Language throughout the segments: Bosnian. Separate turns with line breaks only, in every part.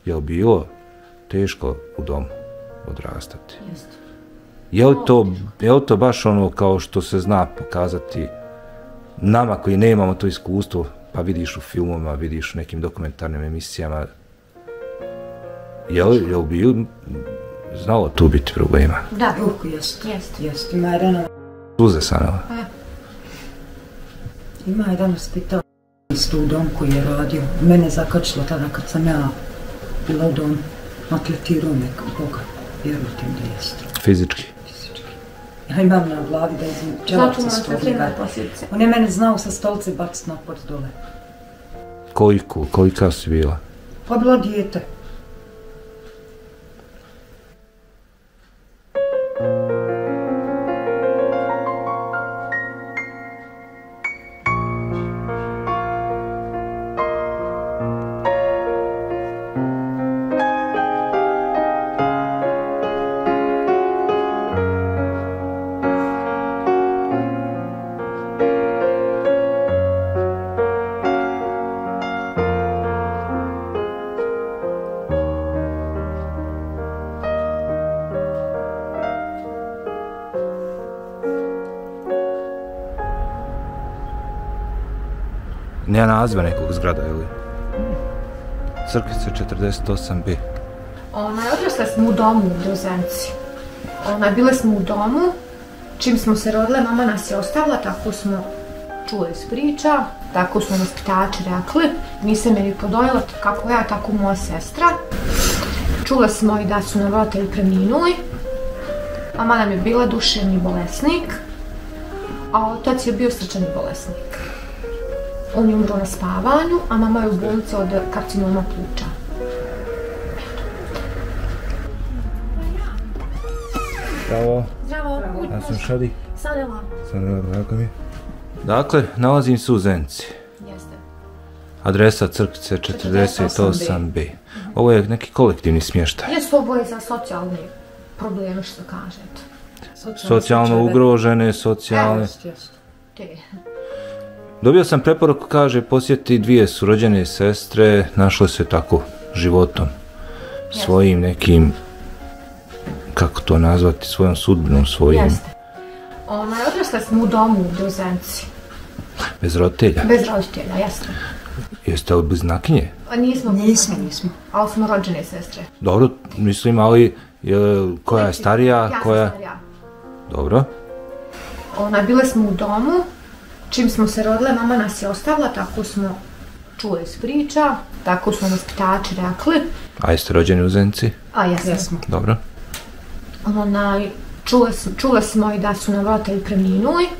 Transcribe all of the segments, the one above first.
Je li bilo teško u domu odrastati? Je li to baš ono kao što se zna pokazati nama koji nemamo to iskustvo, pa vidiš u filmovima, vidiš u nekim dokumentarnim emisijama, je li bilo znalo tu biti problema?
Da, jest. Ima jedan...
Suze Sanova.
Ima jedan hospital isto u dom koji je radio. Mene zakačilo tada kad sam ja bila u domu. Atletirao nekog Boga. Vjerujte mi da jest.
Fizički?
Ja imam na glavi da izim čelapca stoljiva. On je mene znao sa stolice baciti napod dole.
Kolika si bila?
Pa bila dijete.
Nema naziva nekog zgrada, ili? Crkvica 48B.
Odrasle smo u domu u Brzenci. Bile smo u domu, čim smo se rodile, mama nas je ostavila, tako smo čuli iz priča, tako su nam ispitači rekli, nisam je ni podojila kako ja, tako moja sestra. Čule smo i da su nam roditelji preminuli, mama nam je bila duševni bolesnik, a otac je bio srčani bolesnik. On je umro na spavanju, a mama je u bolnici od karcinoma pluća.
Zdravo.
Zdravo.
Ja sam Šadi.
Sanela.
Sanela, drago mi. Dakle, nalazim se u Zenci.
Jeste.
Adresa Crkvice 48B. Ovo je neki kolektivni smještaj.
Jesu ovo je za socijalne probleme, što kažete.
Socijalno ugrožene, socijalne...
Te.
Dobio sam preporuku, kaže, posjeti dvije su rođene sestre, našle se tako životom, svojim nekim, kako to nazvati, svojom sudbinom, svojim...
Jeste. Odrasle smo u domu u Brzenci.
Bez roditelja?
Bez roditelja, jeste.
Jeste li bliznakinje?
Nismo. Ali smo rođene sestre.
Dobro, mislim, ali koja je starija?
Ja sam starija.
Dobro.
Bile smo u domu, čim smo se rodile, mama nas je ostavila, tako smo čuli iz priča, tako su nam ispitači rekli.
A jeste rođeni u Zenci?
A jesmo.
Dobro.
Čule smo i da su nam roditelji preminuli.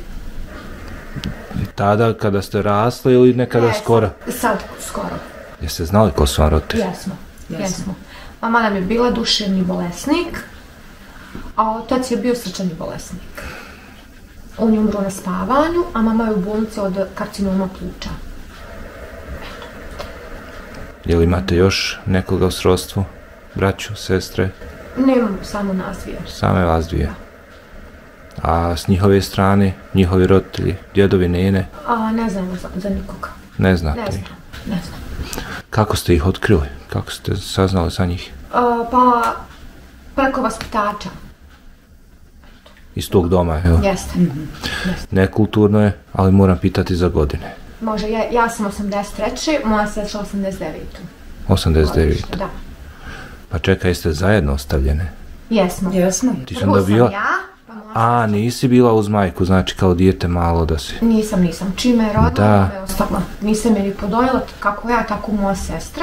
Tada kada ste rasli ili nekada skoro?
Sad skoro.
Jeste znali ko su vam roditelji?
Jesmo. Mama nam je bila duševni bolesnik, a otac je bio srčani bolesnik. On je umro na spavanju, a mama je u bolnici od karcinoma pluća.
Jel imate još nekoga u srodstvu? Braću, sestre?
Nemamo, samo nas dvije.
Same vas dvije? A s njihove strane, njihovi roditelji, djedovi, nene?
Ne znamo za nikoga.
Ne znate ih?
Ne znam.
Kako ste ih otkrili? Kako ste saznali za njih?
Pa preko vaspitača.
Iz tog doma, evo?
Jeste.
Nekulturno je, ali moram pitati za godine.
Može, ja sam 83. Moja sestra 89.
89.
Da.
Pa čekaj, jeste zajedno ostavljene?
Jesmo.
Ti sam da bila... A, nisi bila uz majku, znači kao dijete malo da si...
Nisam. Čim me je rodila, me ostavila. Nisam je ni podojila kako ja, tako moja sestra.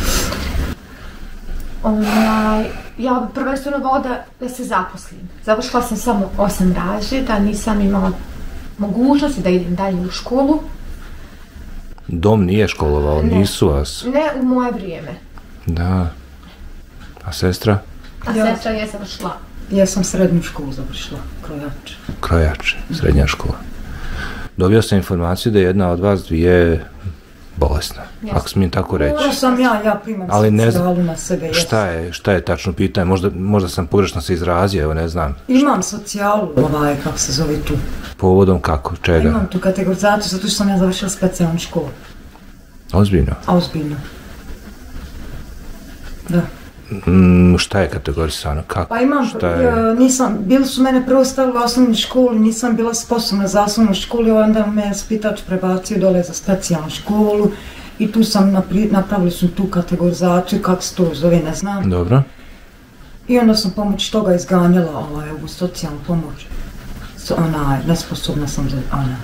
Ja bi prvenstveno volila da se zaposlim. Završila sam samo 8 razreda, nisam imala mogućnosti da idem dalje u školu.
Dom nije školovao, nisu vas?
Ne u moje vrijeme.
Da. A sestra?
A sestra je završila.
Ja sam srednju školu završila,
Krojače, srednja škola. Dobio sam informaciju da je jedna od vas dvije bolesna, ako smijem tako reći.
To sam ja primam socijalu na sebe.
Šta je tačno pitanje? Možda sam pogrešno se izrazio, evo ne znam.
Imam socijalu, kako se zove tu.
Povodom kako, čega?
Imam tu kategorizaciju, zato što sam ja završila specijalnu školu.
Ozbiljno?
Ozbiljno. Da.
Šta je kategorisano? Kako?
Pa imam, bili su mene prvo stavili u osnovnu školu, nisam bila sposobna za osnovnu školu, onda me spitač prebacio dole za specijalnu školu i tu sam napravili su tu kategorizaciju, kako se to zove, ne znam.
Dobro.
I onda sam pomoć toga izganjala ovu socijalnu pomoć. Nesposobna sam za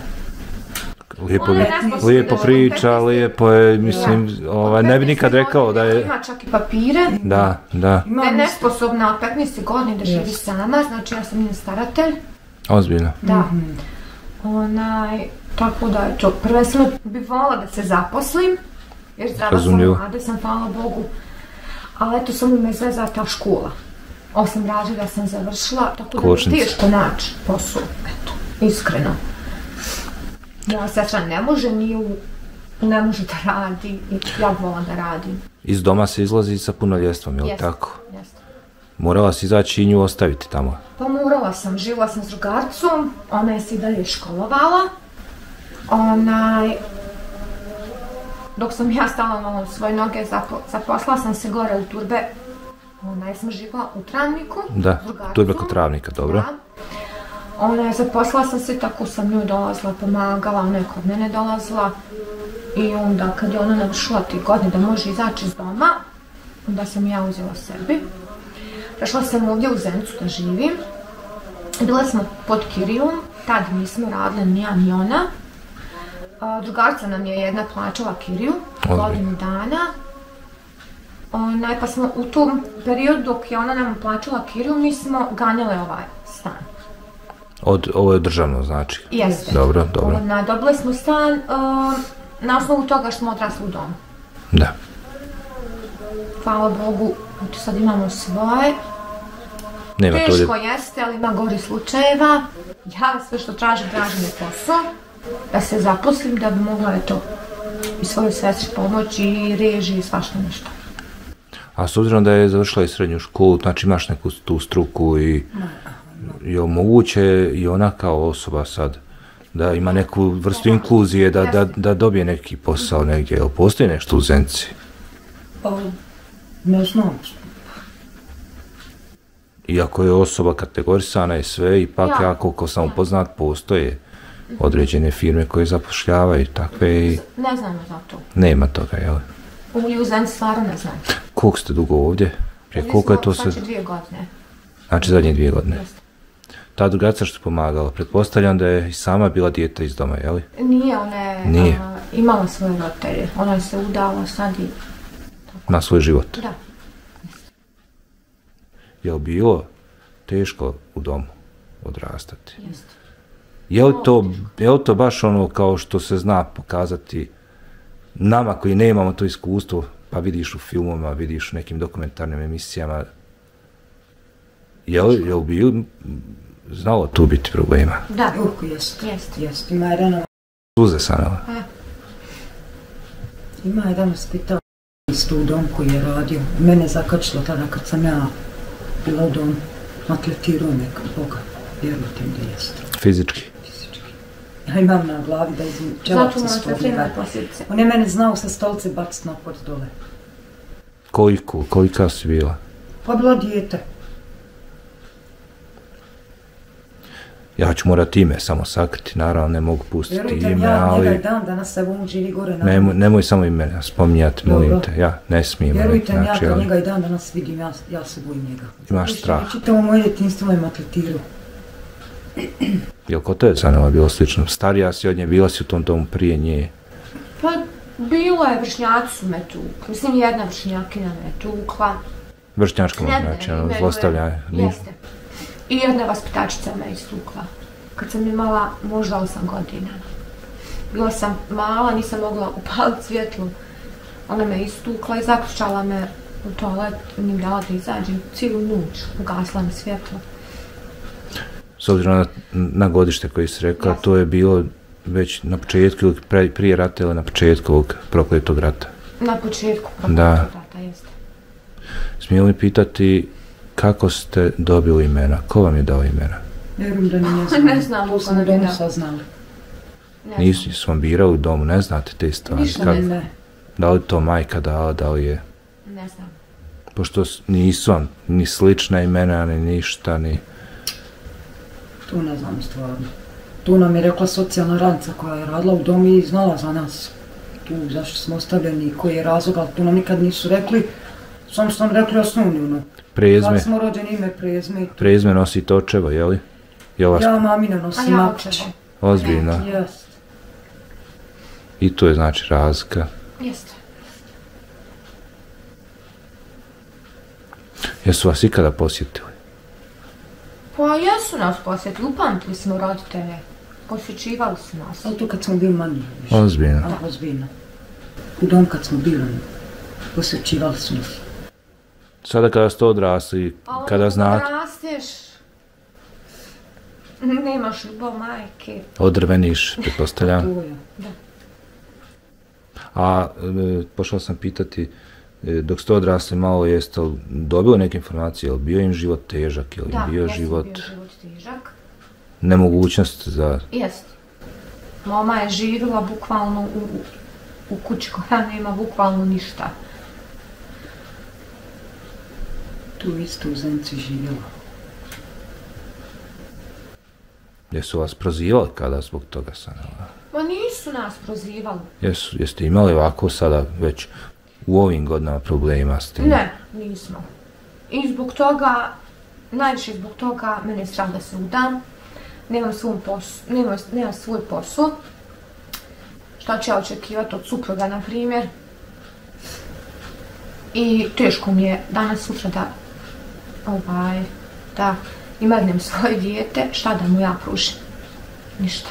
Lijepo priča, lijepo je, mislim, ne bi nikad rekao da je...
Ima čak i papire.
Da.
Je nesposobna od 15 godina da živi sama, znači ja sam njen staratelj.
Ozbiljno.
Da. Tako da, prvenstveno bih volila da se zaposlim, jer zdrava sam mlada sam, hvala Bogu. Ali eto, samo me zvezala ta škola. 8 razreda sam završila, tako da je teško naći posao, eto, iskreno. Moja sestra ne može da radi i ja volim da radim.
Iz doma se izlazi sa punoljetstvom, je li tako?
Jeste.
Morala si izaći i nju ostaviti tamo?
Pa morala sam, živjela sam s drugarcom, ona je se i dalje školovala. Dok sam ja stala na svoje noge, zaposlala sam se gore u Turbe. Ja sam živjela u Travniku.
Da, Turbe kod Travnika, dobro.
Zaposlala sam se, tako sam njoj dolazila, pomagala, ona je kod mene dolazila. I onda kad je ona navršila 3 godine da može izaći iz doma, onda sam ja uzela sebi. Prešla sam ovdje u Zenicu da živim. Bila smo pod Kirijom, tad nismo radili ni ja ni ona. Drugarca nam je jedna plaćala Kiriju, godinu dana. Pa smo u tom periodu dok je ona nam plaćala Kiriju, mi smo ganjale ovaj stan.
Ovo je državno, znači?
Jeste.
Dobro.
Dobili smo stan na osnovu toga što smo odrasli u domu.
Da.
Hvala Bogu, sad imamo svoje. Teško jeste, ali ima gori slučajeva. Ja sve što tražim je posao. Da se zaposlim, da bi mogla i svoju sestri pomoći i režiji i svašta nešto.
A s obzirom da je završila i srednju školu, znači imaš neku tu struku i je moguće i ona kao osoba sad da ima neku vrstu inkluzije, da dobije neki posao negdje, jel postoji nešto u Zenici?
Pa, ne znam.
Iako je osoba kategorisana i sve, ipak ja koliko sam upoznat, postoje određene firme koje zapošljavaju i takve i...
Ne znam za to.
Nema toga, jel?
U Zenici stvarno ne znam.
Koliko ste dugo ovdje? Koliko je to sve?
Znači 2 godine.
Znači zadnje 2 godine. Ta drugarca što je pomagala, pretpostavljam da je i sama bila dijete iz doma, jel?
Nije, ona je imala svoje roditelje. Ona je se udala sad i...
Na svoj život?
Da.
Je li bilo teško u domu odrastati?
Jeste.
Je li to baš ono kao što se zna pokazati nama koji nemamo to iskustvo, pa vidiš u filmovima, vidiš u nekim dokumentarnim emisijama, je li bilo znalo tu biti problema?
Da,
jeste. Ima jedan...
Suze sanala?
Ima jedan hospital isto u dom koji je radio. Mene zakačilo tada kad sam ja bila u dom, atletirao nekog Boga, vjerujte mi da jeste.
Fizički?
Ja imam na glavi da izim čelapca spodnjega. On je mene znao sa stolice baciti napod dole.
Kolika si bila?
Pa bila dijete.
Ja ću morati ime samo sakriti, naravno ne mogu pustiti ime, ali...
Vjerujte, ja njega i dan danas evo on živi gore na...
Nemoj samo ime spominjati, molim te, ja ne smijem.
Vjerujte, ja kad njega i dan danas vidim, ja se bojim njega.
Imaš strah.
Čitamo moje djetinjstvo i atletirao.
Jel kod tebe Sanela bilo slično? Starija si od nje, bila si u tom domu prije nje?
Pa bilo je, vršnjaci su me tukli. Mislim, jedna vršnjakinja me tukla.
Vršnjačka znači, zlostavljanje.
Jeste. I jedna vaspitačica me istukla. Kad sam imala možda 8 godina. Bila sam mala, nisam mogla upaliti svjetlo. Ona me istukla i zaključala me u toalet, mi dala da izađem cijelu noć. Ugasla mi svjetlo.
S obzirom na godište koji si rekla, to je bilo već na početku ili prije rata ili na početku ovog prokletog rata?
Na početku prokletog rata, jeste.
Smijem li pitati kako ste dobili imena? Ko vam je dao imena?
Vjerujem da ne znam.
Ne znam,
to sam u domu saznali.
Nisu vam birali u domu, ne znate te stvari?
Ništa ne.
Da li to majka dala, da li je?
Ne znam.
Pošto nisu ni slična imena, ni ništa, ni...
Tu ne znam stvarno. Tu nam je rekla socijalna radnica koja je radila u domu i znala za nas. Tu zašto smo ostavljeni, koji je razlog, ali tu nam nikad nisu rekli. Samo što nam rekli osnovnu.
Prezme.
Kad smo rođeni, ime, prezme.
Prezme nosite očevo, jeli?
Ja mamina nosim Makić.
Ozbiljno.
Jest.
I to je znači razlika.
Jeste.
Jesu vas ikada posjetili?
Pa jesu nas posjetili, upamtili smo roditelje. Posjećivali su nas.
Ali tu kad smo bili manji.
Ozbiljno.
Ozbiljno. U dom kad smo bili, posjećivali su nas.
Sada kada ste odrasli, kada znate...
Ali odrasteš, nemaš ljubav majke.
Odrveniš, pretpostavljam.
To je.
Da.
A pošao sam pitati, dok ste odrasli malo, jeste li dobili neke informacije, je li bio im život težak, je li bio život...
Da, bio život težak.
Nemogućnost za...
Jest. Mama je živjela bukvalno u kući koja nema bukvalno ništa.
Tu isto u Zenci živjela.
Jesu vas prozivali kada zbog toga sam?
Ma nisu nas prozivali.
Jeste imali ovako sada već u ovim godinama problema s tim?
Ne, nismo. I zbog toga, najviše zbog toga, mene je strah da se udam. Nemam svoj posao. Šta ću ja očekivati od supruga, na primjer. I teško mi je danas sutra da imagnem svoje dijete, šta da mu ja pružim? Ništa.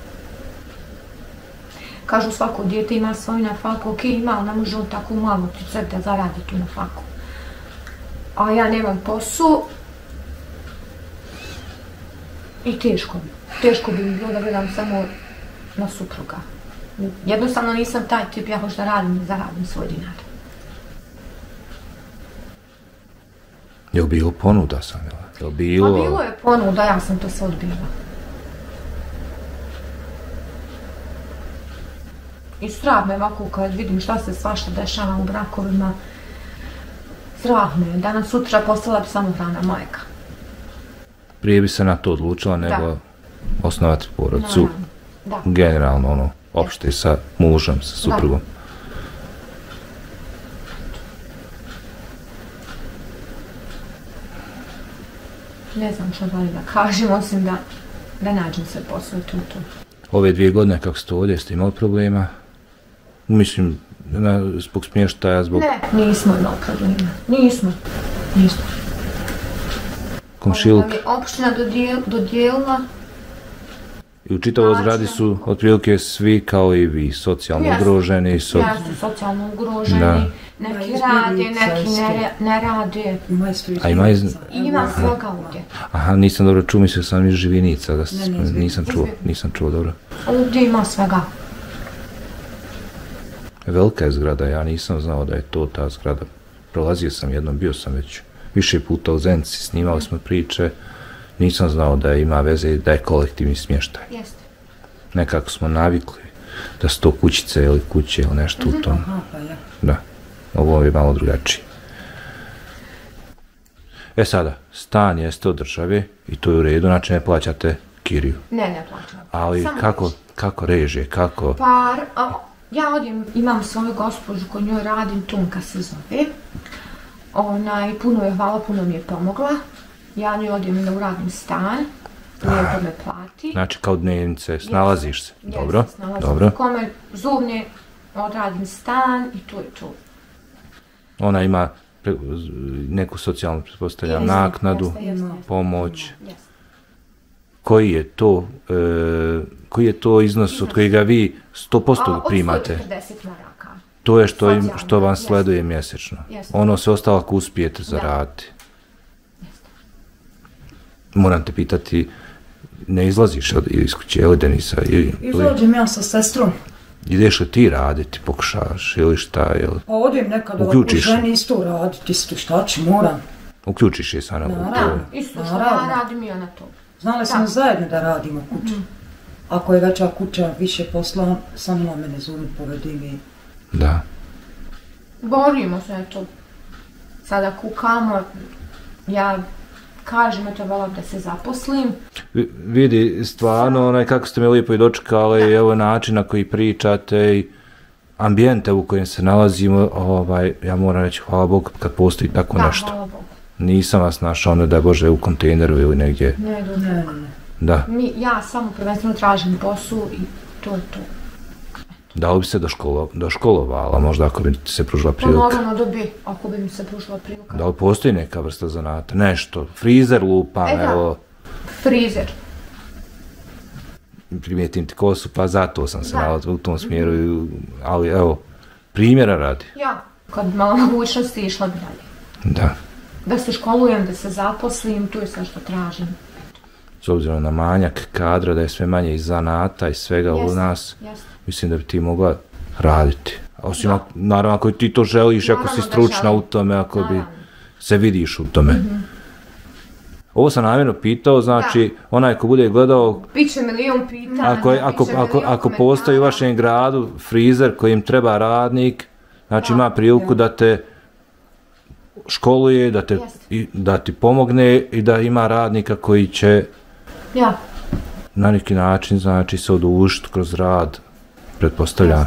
Kažu svako dijete ima svoju nafaku, ok, ima, ali ne može on tako malo sebi da zaradi tu nafaku. A ja nemam posao i teško bi mi bilo da gledam samo na supruga. Jednostavno nisam taj tip, ja hoću da radim i zaradim svoj dinar.
Je li bilo ponuda sam? Je li bilo...
Pa bilo je ponuda, ja sam to sve odbila. I strah me ovako kad vidim šta se svašta dešava u brakovima. Strah me, danas sutra postala bi samohrana majka.
Prije bi se na to odlučila nego osnovati porodicu.
Da.
Generalno, opšte sa mužem, sa suprugom.
Ne znam što dalje da kažem, osim da nađem se posao tu.
Ove 2 godine kako ste ovdje, ste imali problema? Mislim, zbog smještaja, zbog...
Ne, nismo imali problema. Nismo.
Komšiluk?
Nam je opština dodijelila.
I u čitavoj zgradi su otprilike svi kao i vi, socijalno ugroženi.
Jesu socijalno ugroženi. Neki rade, neki ne rade. Ima svega ovdje.
Aha, nisam dobro čuo, mislio sam iz Živinica, nisam čuo dobro.
Ovdje ima svega.
Velika je zgrada, ja nisam znao da je to ta zgrada. Prolazio sam jednom, bio sam već više puta u Zenci, snimali smo priče, nisam znao da ima veze i da je kolektivni smještaj.
Jeste.
Nekako smo navikli da su to kućice ili kuće ili nešto u tom. Da, ovo je malo drugačije. E sada, stan jeste od države i to je u redu, znači ne plaćate kiriju.
Ne plaćam.
Ali kako režije, kako...
Pa, ja imam svoju gospođu koju njoj radim, Tunka se zove. Puno je hvala, puno mi je pomogla. Ja njoj da uradim stan, lijepo me plati.
Znači kao dnevnice, snalaziš se, dobro?
Dobro. Kome zubne, odradim stan i to je to. Ona
ima neku socijalnu, pretpostavljam, naknadu, pomoć. Koji je to iznos od kojega vi 100% primate?
Od 140 maraka.
To je što vam sleduje mjesečno. Ono sve ostalo ako uspijete zaraditi. Moram te pitati, ne izlaziš iz kuće ili Denisa?
Izlađem ja sa sestrom.
Ideš li ti raditi, pokušavaš ili šta?
Pa odim nekad ovako ženi isto raditi, isto šta ću, moram.
Uključiš je sana u to?
Isto šta radim i ona to.
Znali smo zajedno da radimo kuću. Ako je veća kuća, više posla, samo mene zovem, povedim i...
Da.
Borimo se na to. sada kukamo, ja kažem, eto, volim da se zaposlim.
Vidi, stvarno, kako ste me lijepo i dočekali, evo način na koji pričate i ambijente u kojem se nalazimo, ja moram reći, hvala Bogu, kad postoji tako nešto.
Da, hvala Bogu.
Nisam vas našao, ne daj Bože, u kontejneru ili negdje.
Ne.
Da.
Ja samo prvenstveno tražim posao i to je to.
Da li bi se doškolovala, možda ako bi se pružila prilika?
Pa naravno da bi, ako bi mi se pružila prilika.
Da li postoji neka vrsta zanata? Nešto, frizer lupam, evo.
Frizer.
Primijetim ti kosu, pa zato sam se nalazila u tom smjeru, ali evo, primjera radi.
Ja, kad malo mogućnosti išla bi dalje.
Da.
Da se školujem, da se zaposlim, to je sve što tražim.
S obzirom na manjak kadra, da je sve manje i zanata i svega u nas, mislim da bi ti mogla raditi. Osim, naravno, ako ti to želiš, ako si stručna u tome, ako bi se vidiš u tome. Ovo sam namjerno pitao, znači, onaj ko bude gledao...
Biće milion pitanja.
Ako postoji u vašem gradu frizer kojim treba radnik, znači ima priliku da te školuje, da ti pomogne i da ima radnika koji će na neki način, znači, se odužiti kroz rad, pretpostavljam.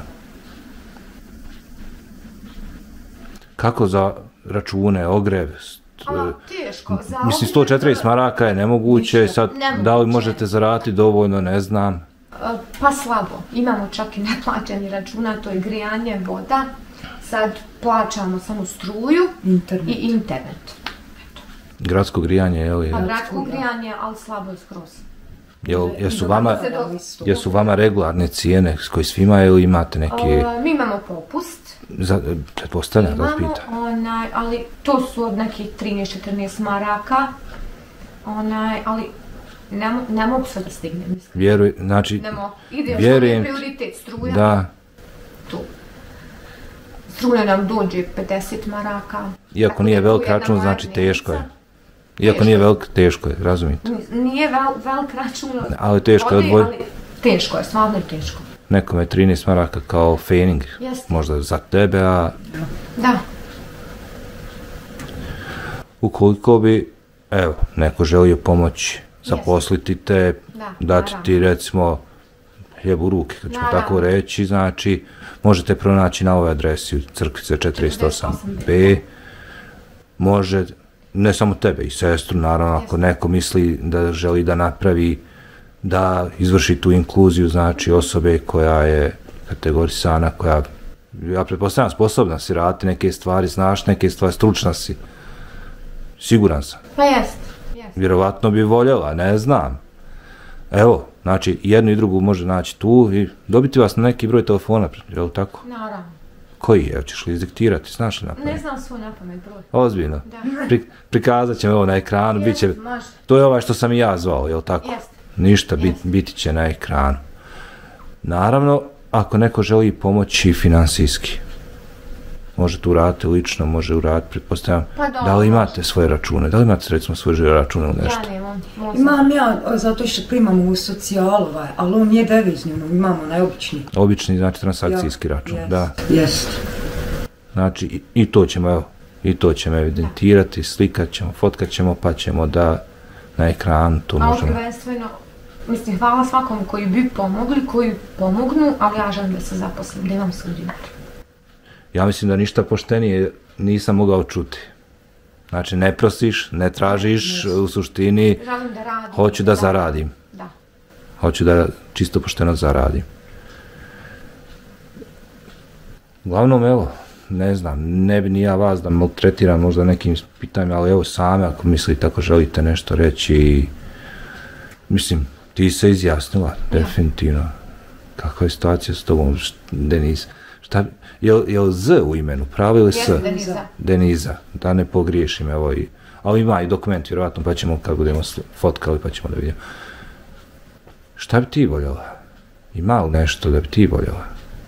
Kako za račune, ogrev?
Teško.
Mislim, 140 maraka je nemoguće, sad da li možete zaraditi dovoljno, ne znam.
Pa slabo. Imamo čak i neplaćeni računa, to je grijanje, voda. Sad plaćamo samo struju i internet.
Gradsko grijanje, je li?
Pa gradsko grijanje, ali slabo je skroz.
Jesu vama regularne cijene s koji svima ili imate neke...
Mi imamo popust.
Pretpostavljam da pita.
Ali to su od nekih 13-14 maraka. Ali ne mogu sve da stignem.
Vjerujem, znači...
Idem što je prioritet, struja.
Da.
Tu. Struja nam dođe 50 maraka.
Iako nije velik račun, znači teško je. Iako nije velik, teško je, razumite?
Nije velik račun.
Ali teško je odvoj.
Teško je, stvarno je teško.
Nekome 13 maraka kao fening, možda za tebe, a...
Da.
Ukoliko bi, evo, neko želio pomoći, zaposliti te, dati ti, recimo, hljeb u ruke, kad ćemo tako reći, znači, možete pronaći na ovoj adresi u Crkvice 48B, može, ne samo tebe i sestru, naravno, ako neko misli da želi da napravi, da izvrši tu inkluziju, znači osobe koja je kategorisana, koja, ja pretpostavljam, sposobna si raditi neke stvari, znaš neke stvari, stručna si, siguran sam.
Pa jest.
Vjerovatno bi voljela, ne znam. Evo, znači, jednu i drugu može naći tu i dobiti vas na neki broj telefona, je li tako?
Naravno.
Koji je? Hoćeš li izdiktirati? Znaš li napamet?
Ne znam svoj napamet broj.
Ozbiljno? Da. Prikazat ćemo ovo na ekranu, bit će... To je ovaj što sam i ja zvao, je li tako?
Jest.
Ništa, biti će na ekranu. Naravno, ako neko želi pomoći finansijski, može tu uraditi lično, može uraditi, pretpostavljam, da li imate svoje račune, da li imate, recimo, svoje račune ili nešto?
Ja nemam.
Imam ja, zato što primam u socijalu, ali on nije devizni, imamo najobični.
Obični, znači transakcijski račun, da.
Jest.
Znači, i to ćemo, evo, i to ćemo evidentirati, slikat ćemo, fotkat ćemo, pa ćemo da na ekranu to možemo...
Ali prvenstveno, mislim, hvala svakom koji bi pomogli, koji pomognu, ali ja želim da se zaposlim, da imam svoj dinar.
Ja mislim da ništa poštenije nisam mogao čuti. Znači, ne prosiš, ne tražiš, u suštini...
Želim da radim.
Hoću da zaradim.
Da.
Hoću da čisto pošteno zaradim. Uglavnom, evo, ne znam, ne bi ni ja vas da maltretiram možda nekim pitanjima, ali evo same, ako mislite, ako želite nešto reći, mislim, ti se izjasnila, definitivno. Kakva je situacija s tobom, Deniza? Je li Z u imenu, pravo ili S?
Deniza.
Deniza, da ne pogriješim, evo i... Ali ima i dokument, vjerovatno, pa ćemo, kad budemo fotkali, pa ćemo da vidimo. Šta bi ti voljela? Ima li nešto da bi ti voljela?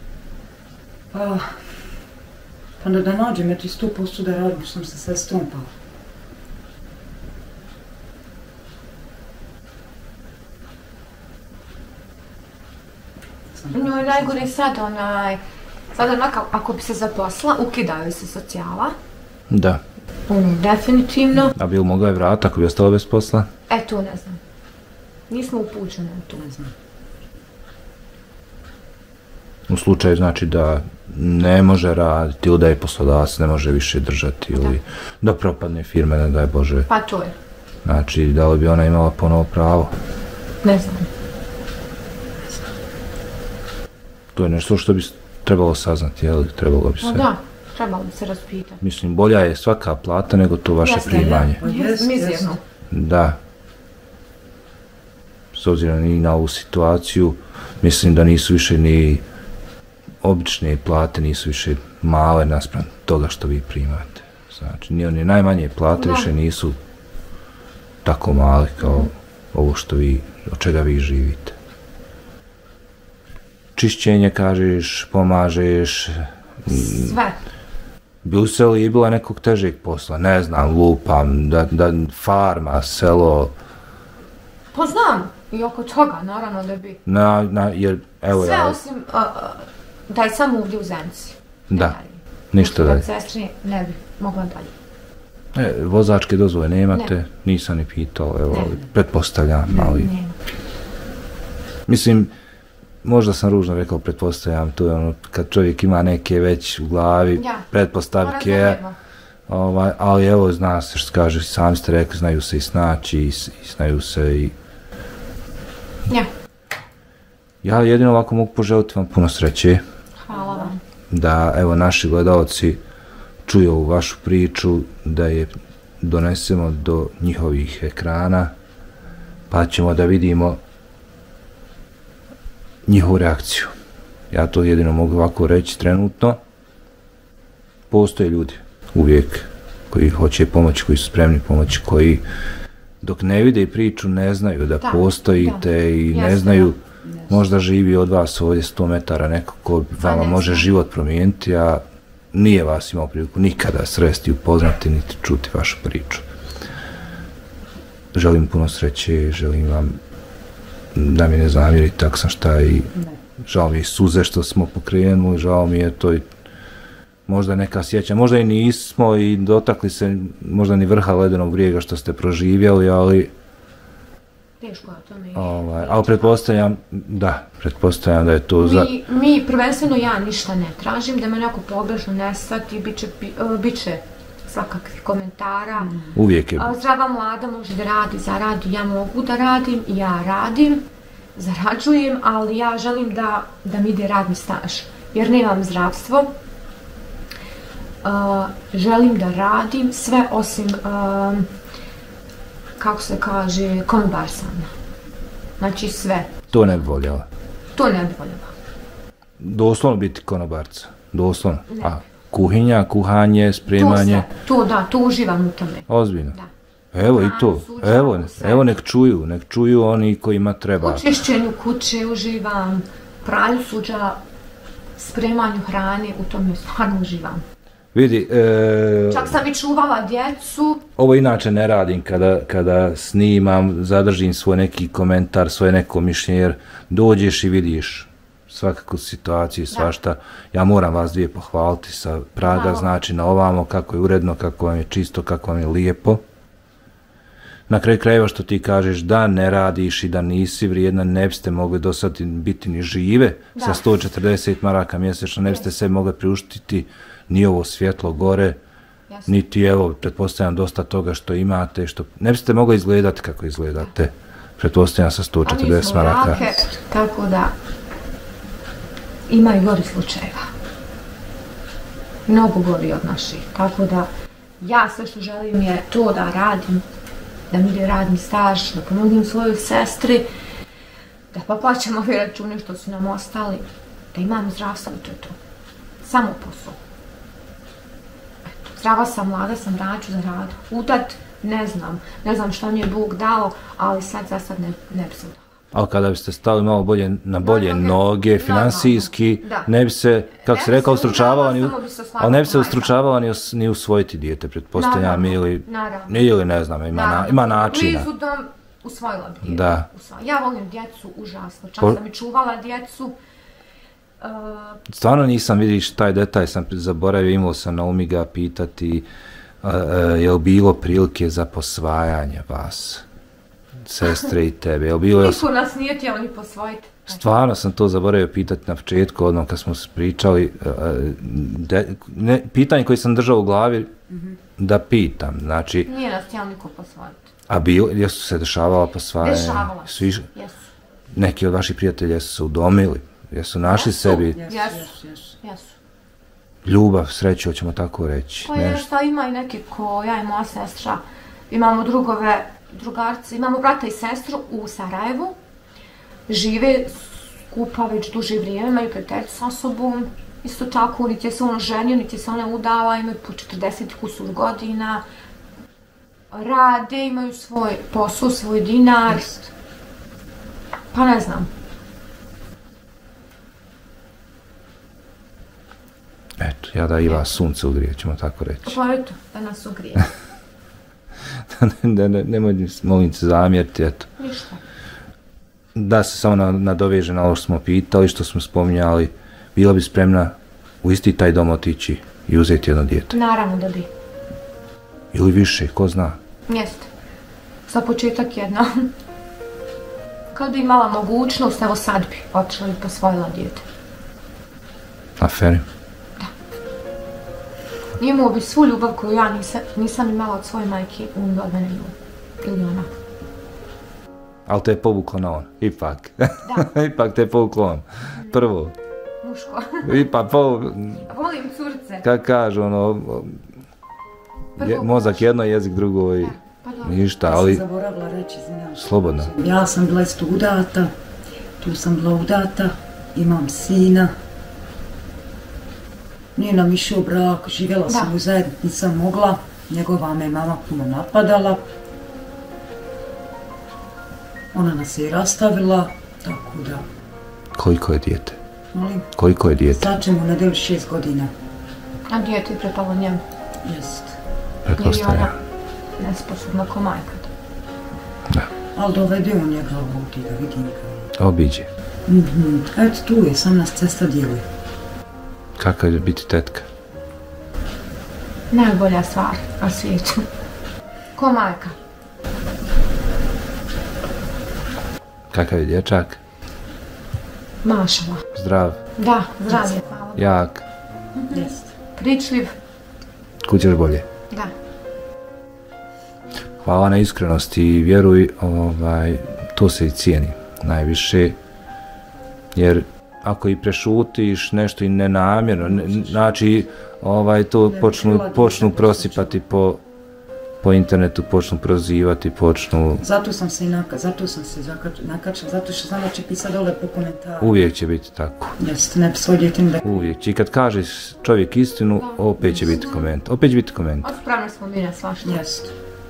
Pa da nađem, eto iz 100% da radim, sam sa sestrom, pa...
No, najgore sad onako, ako bi se zaposla, ukidaju se socijala.
Da.
definitivno.
A bi li mogla je vratiti ako bi ostala bez posla?
To ne znam. Nismo upućeni u to.
Ne znam.
U slučaju znači da ne može raditi ili da je poslodavac ne može više držati ili da propadne firme, ne daj Bože.
Pa to je.
Znači, da li bi ona imala ponovo pravo?
Ne znam.
To je nešto što bi trebalo saznati, jel? Trebalo bi se.
Da, trebalo bi se raspitati.
Mislim, bolja je svaka plata nego to vaše primanje.
Mizerno.
Da. S obzirom i na ovu situaciju, mislim da nisu više ni obične plate, nisu više male naspram toga što vi primate. Znači, ni one najmanje plate više nisu tako male kao ovo što vi, od čega vi živite. Čišćenje, kažeš, pomažeš.
Sve.
Bi se li bila nekog težeg posla? Ne znam, lupam, da farma, selo.
Pa znam, i oko toga, naravno da bi.
Jer, evo
sve
ja...
osim da je samo ovdje u Zenci.
Da, ništa dalje.
Kod sestri ne bi mogla dalje.
Vozačke dozvole nemate, nisam ni pitao, evo, ali pretpostavljam, ali...
Nema.
Mislim, možda sam ružno rekao pretpostavljam, to je ono, kad čovjek ima neke već u glavi pretpostavke, ali evo, zna se što kaže, sami ste rekli, znaju se i snaći, i znaju se i... Ja jedino ovako mogu poželiti vam puno sreće.
Hvala vam.
Da, evo, naši gledalci čuju ovu vašu priču, da je donesemo do njihovih ekrana, pa ćemo da vidimo njihovu reakciju. Ja to jedino mogu ovako reći trenutno. Postoje ljudi uvijek koji hoće pomoći, koji su spremni pomoći, koji dok ne vide priču ne znaju da postojite i ne znaju, možda živi od vas ovdje 100 metara neko ko vama može život promijeniti, a nije vas imao priliku nikada sresti, upoznati, niti čuti vašu priču. Želim puno sreće, želim vam da mi ne zamjerite, tako sam šta i žao mi je suze što smo pokrenuli, žao mi je to i možda neka sjeća, možda i nismo i dotakli se možda ni vrha ledenog brijega što ste proživjeli, ali
teško je to mi.
Ali pretpostavljam da je to za...
Mi prvenstveno ja ništa ne tražim, da me neko pogrešno ne shvati, bit će svakakvih komentara.
Uvijek je.
Zdrava mlada može da radi, zaradi, ja mogu da radim, ja radim, zarađujem, ali ja želim da mi ide radni staž, jer nemam zdravstvo. Želim da radim sve osim, kako se kaže, konobarsanja. Znači sve.
To ne bi voljela?
To ne bi voljela.
Doslovno biti konobarca? Doslovno? A kuhinja, kuhanje, spremanje?
To uživam u tome.
Ozbiljno? Da. Evo i to. Evo nek čuju oni kojima treba.
U čišćenju kuće uživam, pranju suđa, spremanju hrane, u tome stvarno uživam.
Vidi...
Čak sam i čuvala djecu.
Ovo inače ne radim kada snimam, zadržim svoj neki komentar, svoje neko mišljenje, jer dođeš i vidiš svakako situaciju i svašta. Ja moram vas dvije pohvaliti sa praga, znači na ovamo, kako je uredno, kako vam je čisto, kako vam je lijepo. Na kraju krajeva što ti kažeš da ne radiš i da nisi vrijedna, ne biste mogli do sad biti ni žive sa 140 maraka mjesečno, ne biste se mogli priuštiti ni ovo svjetlo gore, niti evo, pretpostavljam dosta toga što imate, što ne biste mogli izgledati kako izgledate, pretpostavljam sa 140 maraka.
A mi smo jake, tako da ima i gori slučajeva. Mnogo gori od naših, tako da ja sve što želim je to da radim, da mi ide radni staž, da pomognem svojoj sestri, da poplaćam ove račune što su nam ostali, da imam zdravstvo i to je to. Samo posao. Zdrava sam, mlada sam, rađu za rad. Udat, ne znam što mi je Bog dao, ali za sad ne bi se udala.
Ali kada biste stali malo bolje na bolje noge, finansijski, ne bi se, kako se rekao, ustručavala, ali ne bi se ustručavala ni usvojiti dijete, pretpostavljam, ili ne znam, ima načina.
Blizu dom usvojila bi dijete.
Da.
Ja volim djecu užasno, čak sam i čuvala djecu.
Stvarno nisam, vidiš, taj detalj sam zaboravio, imao sam na umi ga pitati, je li bilo prilike za posvajanje vas, sestre i tebe? Je li bilo...
Niko nas nije htjelo ni posvojiti.
Stvarno sam to zaboravio pitati na početku, odmah kad smo se pričali. Pitanje koje sam držao u glavi da pitam, znači...
Nije nas htjelo niko posvojiti.
A jesu se dešavala posvajanje?
Dešavala se, jesu.
Neki od vaših prijatelja su se udomili, jesu našli sebi
Jesu.
ljubav, sreću, ćemo tako reći.
Pa je šta, ima i neki ko ja i moja sestra, imamo drugarci, imamo brata i sestru u Sarajevu, žive skupa već duže vrijeme, imaju prijateljstvo sa sobom, isto tako, niti je se on ženio, niti se ona udala, imaju po 40 kusur godina, rade, imaju svoj posao, svoj dinar, pa ne znam.
Eto, ja da i vas sunce ugrije, ćemo tako reći.
Pa eto, da nas ugrije.
Nemoj, molim se, zamjeriti, eto.
Ništa.
Da se samo nadoveže na ovo što smo pitali, što smo spominjali, bila bi spremna u isti taj dom otići i uzeti jedno dijete?
Naravno da bi.
Ili više, ko zna?
Jeste. Za početak jedno. Kad bi imala mogućnost, evo sad bi otišla i posvojila dijete.
Aferi?
Da. Imao bi svu ljubav koju ja nisam imala od svoje majke, on bi od mene imao. Ili ona.
Ali te je povuklo na on, ipak.
Da.
Ipak te je povuklo on. Prvo.
Muško.
Ipak
Volim curce.
Kako kažu, mozak jedno, jezik drugo i ništa, ali...
Ja sam zaboravila reći, izvinjam.
Slobodno.
Ja sam bila isto udata, tu sam bila udata, imam sina. Nije nam išao brak, živjela sam u zajednici, nisam mogla. Njegova me mama puno napadala. Ona nas je i rastavila, tako da...
Koliko je dijete?
Molim?
Koliko je dijete?
Sad ćemo u nedjelju 6 godina.
A dijete je prepalo njemu.
Jest.
Pretpostavljam.
I ona nesposobna ko majka.
Da.
Ali dovede on njega ovdje da vidim ga.
Obiđe.
Eto tu je, sam nas cesta dijeli.
Kakav je biti tetka?
Najbolja stvar na svijetu. Ko majka.
Kakav je dječak?
Mašala.
Zdrav?
Da, zdrav je, hvala.
Jak?
Jest.
Pričljiv.
Kud ćeš bolje?
Da.
Hvala na iskrenosti i vjeruj, to se i cijeni najviše, jer ako i prešutiš nešto i nenamjerno, znači to počnu prosipati po internetu, počnu prozivati, počnu...
Zato sam se nakačila, zato što znam da će pisati dole po komentaru.
Uvijek će biti tako.
Jeste, ne bi svoj djetin da...
Uvijek će. I kad kaže čovjek istinu, opet će biti komentar. Opet će biti komentar.
Otpravno smo mi na svašta.
Jeste.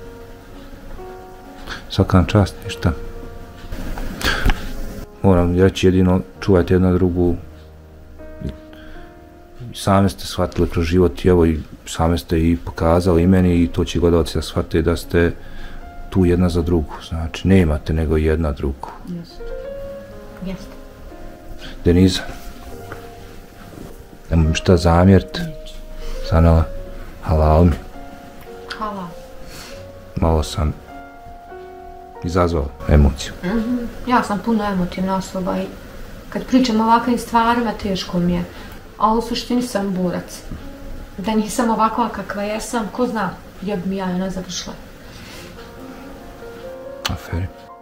Svaka vam čast, ništa. Moram reći jedino, čuvajte jedna drugu. Same ste shvatili kroz život i evo i same ste i pokazali i meni i to će gledalci da shvate da ste tu jedna za drugu. Znači, nemate nego jedna drugu.
Jeste.
Jeste.
Deniza, nemoj mi šta zamjeriti. Sanela, halal mi.
Hvala.
Malo sam izazvao emociju.
Ja sam puno emotivna osoba i kad pričam o ovakvim stvarima teško mi je. A u suštini sam borac. Da nisam ovakva kakva jesam, ko zna gdje bi mi ja ona završila.
Aferi.